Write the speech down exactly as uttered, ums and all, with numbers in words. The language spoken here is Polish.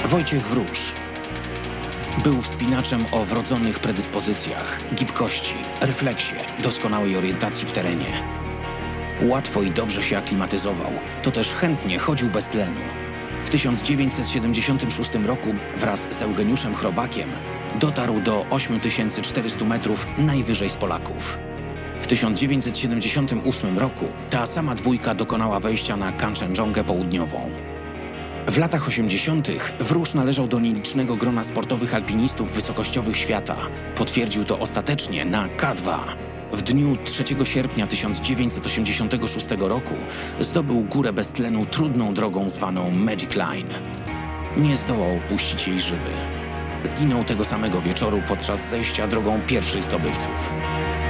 Wojciech Wróż był wspinaczem o wrodzonych predyspozycjach, gibkości, refleksie, doskonałej orientacji w terenie. Łatwo i dobrze się aklimatyzował, to też chętnie chodził bez tlenu. W tysiąc dziewięćset siedemdziesiątym szóstym roku wraz z Eugeniuszem Chrobakiem dotarł do ośmiu tysięcy czterystu metrów najwyżej z Polaków. W tysiąc dziewięćset siedemdziesiątym ósmym roku ta sama dwójka dokonała wejścia na Kanczenjongę Południową. W latach osiemdziesiątych Wróż należał do nielicznego grona sportowych alpinistów wysokościowych świata. Potwierdził to ostatecznie na K dwa. W dniu trzeciego sierpnia tysiąc dziewięćset osiemdziesiątego szóstego roku zdobył górę bez tlenu trudną drogą zwaną Magic Line. Nie zdołał opuścić jej żywy. Zginął tego samego wieczoru podczas zejścia drogą pierwszych zdobywców.